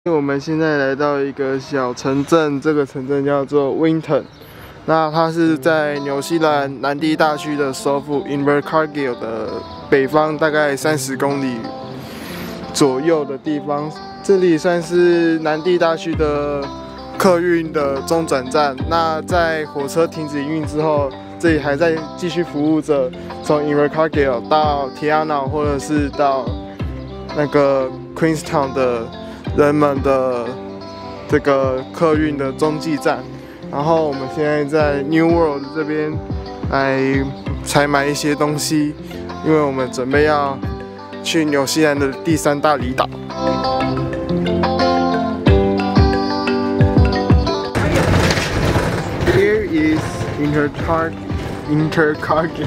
我们现在来到一个小城镇，这个城镇叫做 Winton。那它是在纽西兰南地大区的首府 Invercargill 的北方，大概30公里左右的地方。这里算是南地大区的客运的中转站。那在火车停止营运之后，这里还在继续服务着从 Invercargill 到 Tiana 或者是到那个 Queenstown 的人们的这个客运的中继站。然后我们现在在 New World 这边来采买一些东西，因为我们准备要去纽西兰的第3大离岛。Here is Invercargill。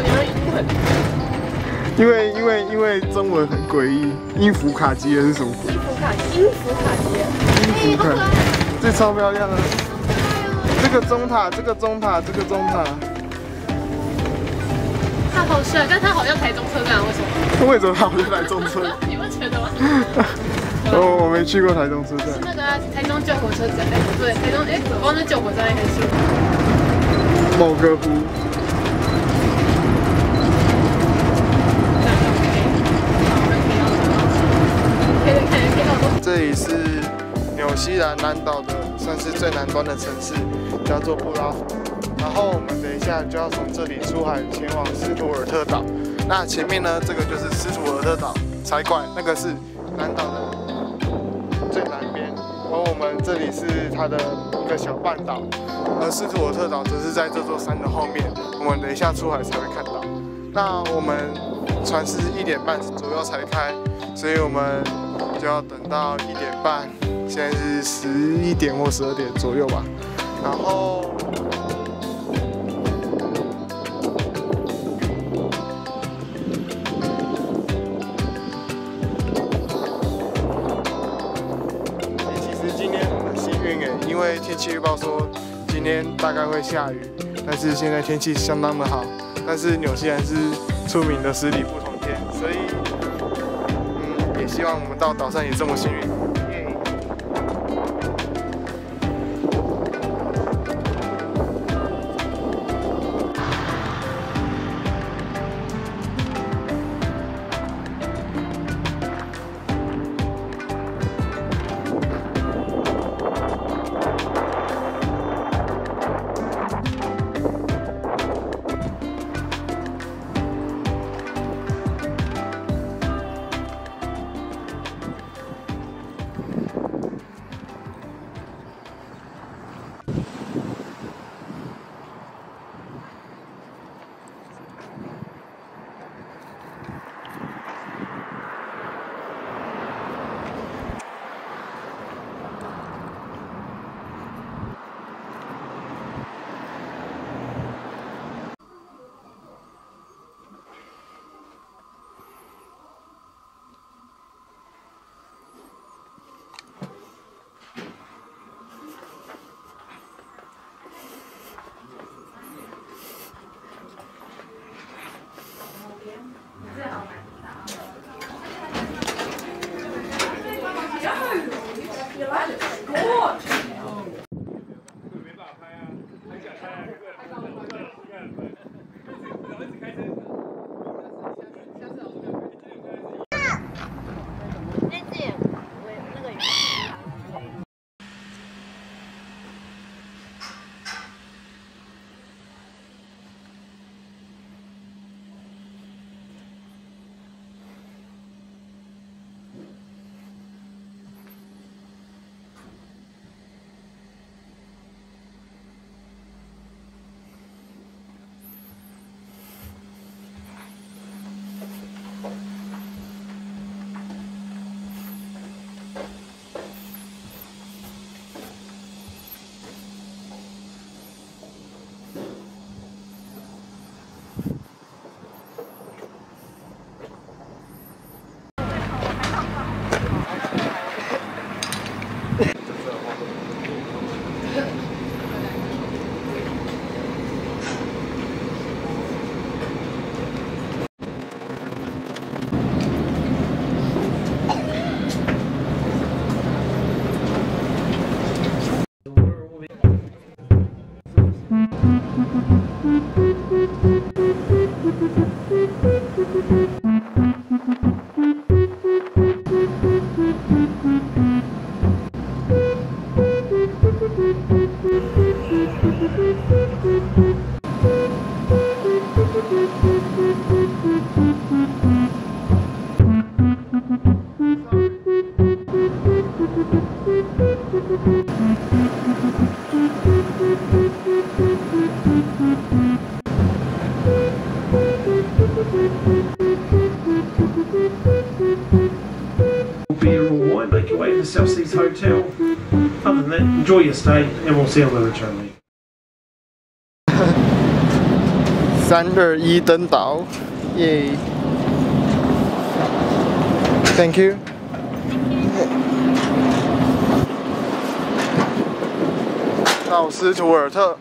因为中文很诡异，音符卡基人是什么？音符卡基人，这超漂亮的。这个钟塔， 它好帅，但它好像台中车站，为什么？ 为什么它好像台中车？ 你不觉得吗？ 哦，我没去过台中车站。 是那个台中旧火车站，哎，不对，台中我忘了旧火车站还是某个湖。这里是纽西兰南岛的，算是最南端的城市，叫做布拉夫。然后我们等一下就要从这里出海前往斯图尔特岛。那前面呢，这个就是斯图尔特岛才怪，那个是南岛的最南边。而我们这里是它的一个小半岛，而斯图尔特岛则是在这座山的后面。我们等一下出海才会看到。那我们船是1点半左右才开，所以我们就要等到1点半，现在是11点或12点左右吧。然后，其实今天很幸运诶，因为天气预报说今天大概会下雨，但是现在天气相当的好。但是纽西兰是出名的10里不同天，所以也希望我们到岛上也这么幸运。 Beer or wine, make your way to the South Seas Hotel. Other than that, enjoy your stay and we'll see you on the return leg. 321登岛，耶 ！Thank you。到斯图尔特。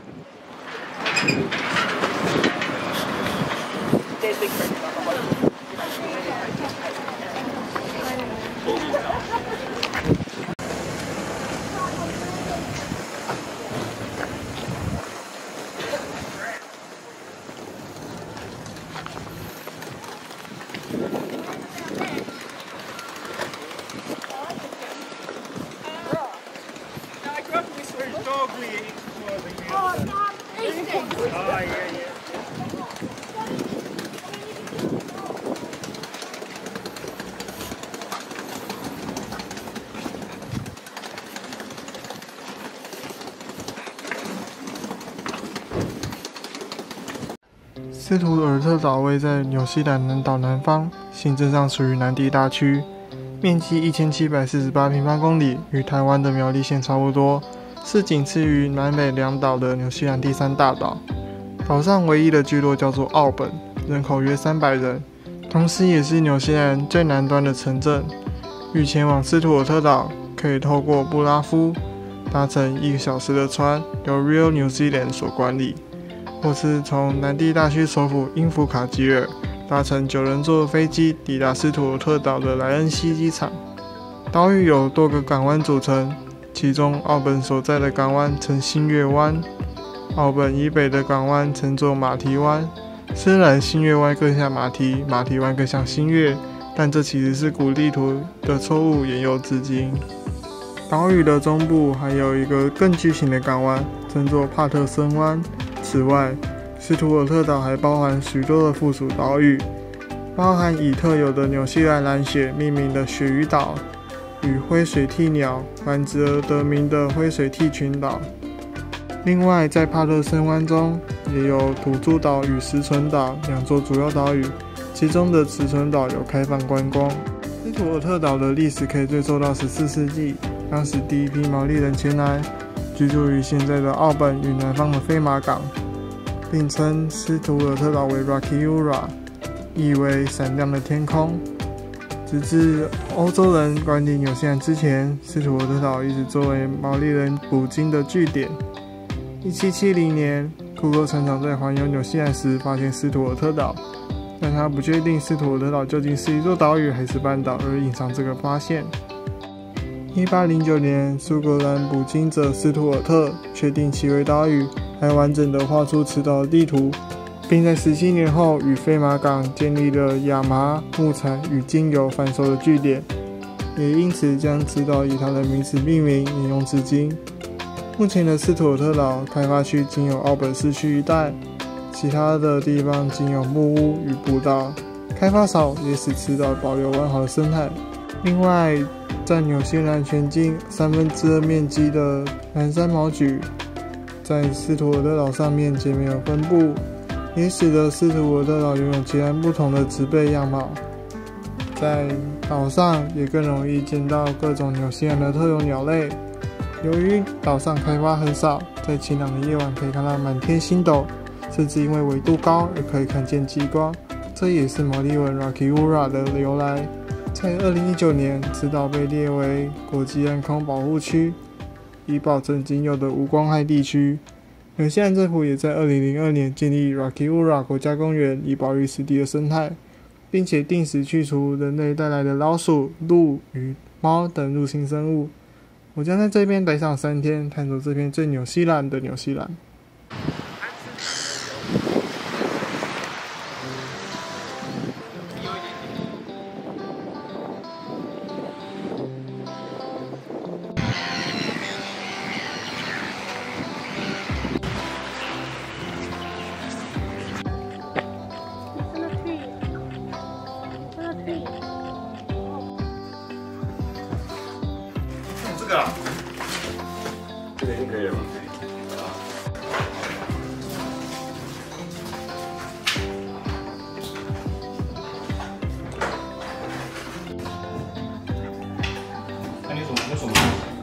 斯图尔特岛位在纽西兰南岛南方，行政上属于南地大区，面积1748平方公里，与台湾的苗栗县差不多，是仅次于南北两岛的纽西兰第3大岛。岛上唯一的聚落叫做奥本，人口约300人，同时也是纽西兰最南端的城镇。欲前往斯图尔特岛，可以透过布拉夫搭乘1个小时的船，由 Rail New Zealand 所管理。或是从南地大区首府英弗卡吉尔搭乘9人座的飞机抵达斯图尔特岛的莱恩西机场。岛屿有多个港湾组成，其中奥本所在的港湾称新月湾，奥本以北的港湾称作马蹄湾。虽然新月湾更像马蹄，马蹄湾更像新月，但这其实是古地图的错误，沿用至今。岛屿的中部还有一个更巨型的港湾，称作帕特森湾。此外，斯图尔特岛还包含许多的附属岛屿，包含以特有的纽西兰蓝鳕命名的鳕鱼岛，与灰水鸊鸟繁殖而得名的灰水鸊群岛。另外，在帕特森湾中也有土著岛与石存岛2座主要岛屿，其中的石存岛有开放观光。斯图尔特岛的历史可以追溯到14世纪，当时第一批毛利人前来，居住于现在的奥本与南方的飞马港，并称斯图尔特岛为 Rokiura， 意为闪亮的天空。直至欧洲人管理纽西兰之前，斯图尔特岛一直作为毛利人捕鲸的据点。1770年，库克船长在环游纽西兰时发现斯图尔特岛，但他不确定斯图尔特岛究竟是一座岛屿还是半岛，而隐藏这个发现。1809年，苏格兰捕鲸者斯图尔特确定其为岛屿，还完整地画出此岛的地图，并在17年后与飞马港建立了亚麻、木材与精油贩售的据点，也因此将此岛以它的名字命名，沿用至今。目前的斯图尔特岛开发区仅有奥本市区一带，其他的地方仅有木屋与步道，开发少也使此岛保留完好的生态。另外，占纽西兰全境2/3面积的蓝山毛榉，在斯图尔特岛上面皆没有分布，也使得斯图尔特岛拥有截然不同的植被样貌。在岛上也更容易见到各种纽西兰的特有鸟类。由于岛上开发很少，在晴朗的夜晚可以看到满天星斗，甚至因为纬度高而可以看见极光，这也是毛利文 Rokiura 的由来。在2019年，此岛被列为国际暗空保护区，以保证仅有的无光害地区。纽西兰政府也在2002年建立 Rokiura 国家公园，以保育此地的生态，并且定时去除人类带来的老鼠、鹿与猫等入侵生物。我将在这边待上3天，探索这片最纽西兰的纽西兰。 这个啊， 已经可以了吗？那你什么？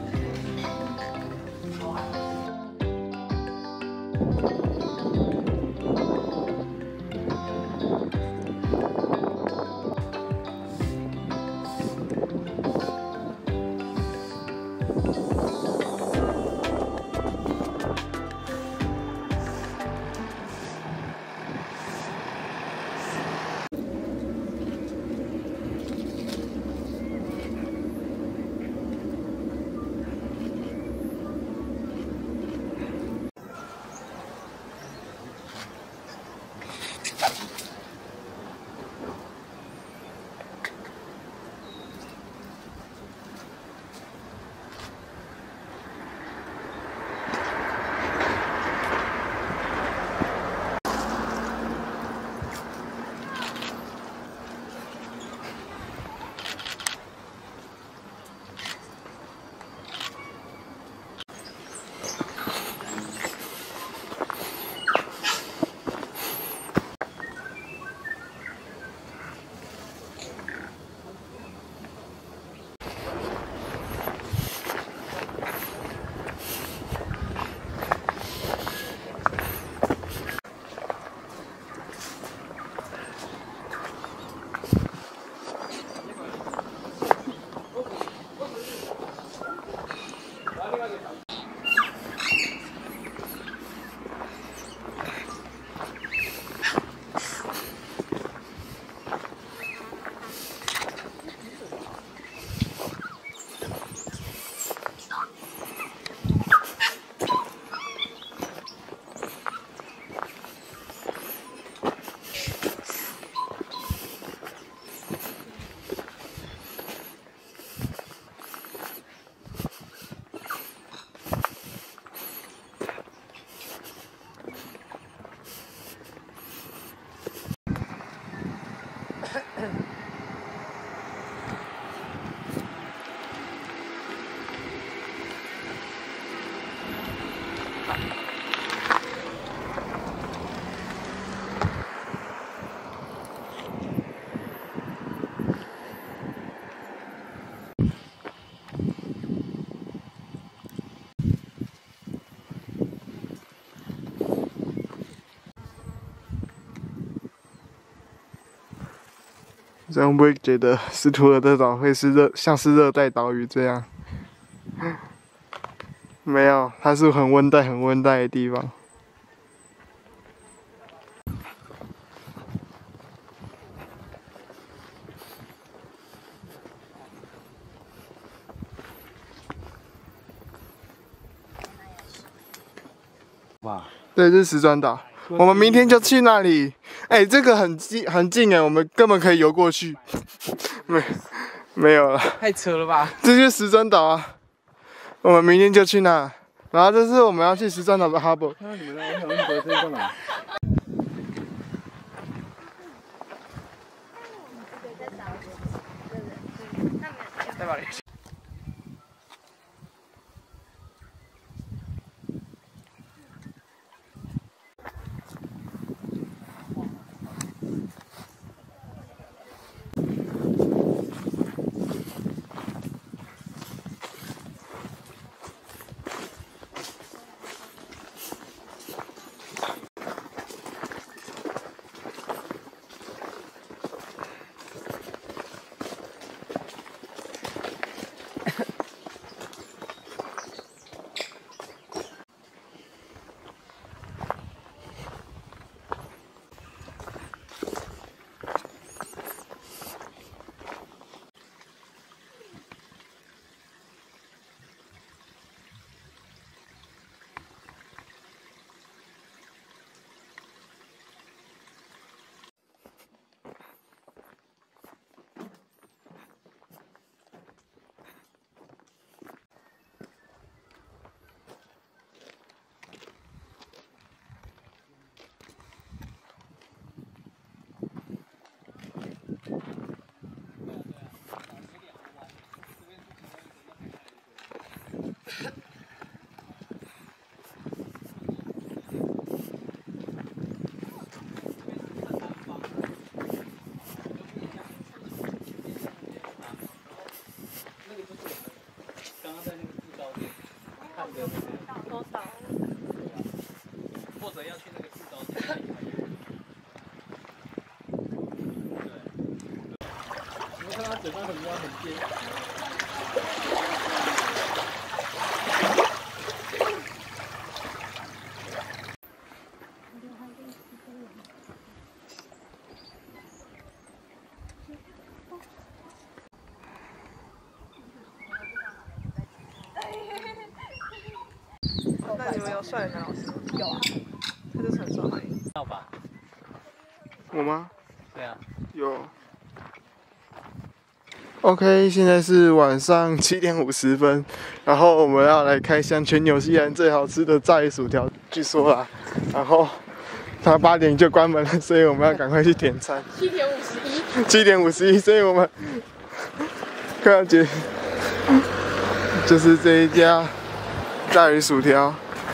这样不会觉得斯图尔特岛会是像是热带岛屿这样？没有，它是很温带、很温带的地方。 哇， 对，这是石砖岛。我们明天就去那里。哎、这个很近哎，我们根本可以游过去。没有了， 太扯了吧！ 这就是石砖岛啊。我们明天就去那。然后这是我们要去石砖岛的 harbor。 那你们呢？我想问你们这是干嘛？ 在哪里？ 那你们有帅的男老师吗？有啊，他就传说而已。 要吧？ 我吗？ 对啊。 有。OK， 现在是晚上7点50分，然后我们要来开箱全纽西兰最好吃的炸鱼薯条，据说啦，然后它8点就关门了，所以我们要赶快去点餐。 7点51。 7点51，所以我们看到就是这一家炸鱼薯条。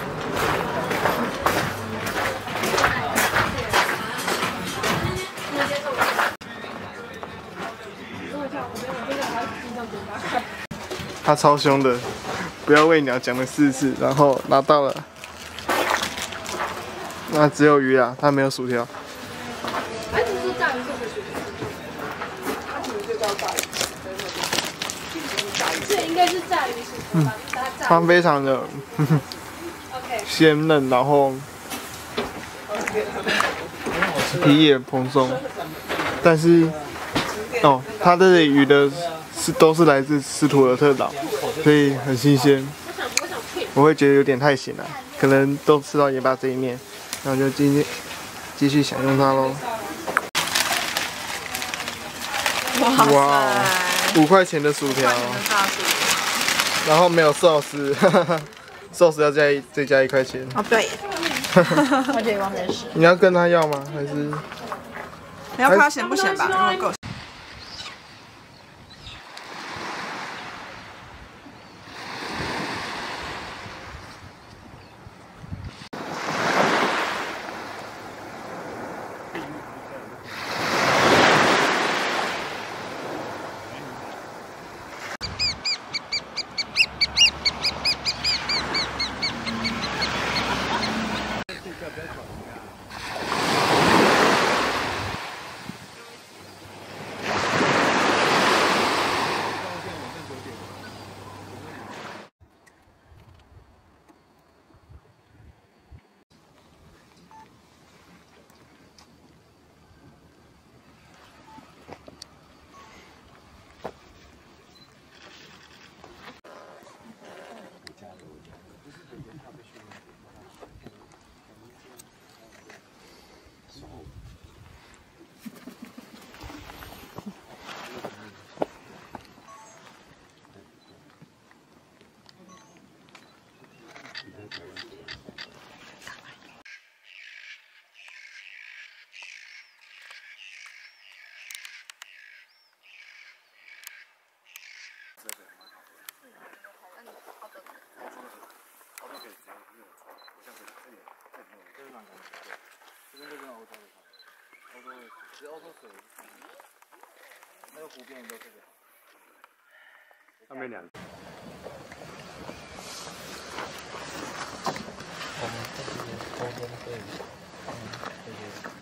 他超凶的，不要喂鸟讲了4次，然后拿到了。那只有鱼啊，他没有薯条。 哎，你说炸鱼是不是？ 他其实就叫炸鱼， 这应该是炸鱼薯条吧？ 它非常的鲜嫩，然后皮也蓬松，但是它这里鱼的都是来自斯图尔特岛，所以很新鲜。我会觉得有点太咸了，可能都吃到尾巴这一面，那我就继续享用它喽。哇，5块钱的薯条，然后没有寿司，寿司要再加1块钱。 哦，对耶，我觉得忘记是。 你要跟他要吗？还是？ 你要看他咸不咸吧？如果够。 其实欧洲水，那个湖边都这个。上面2个。我们这边偷东西，这些。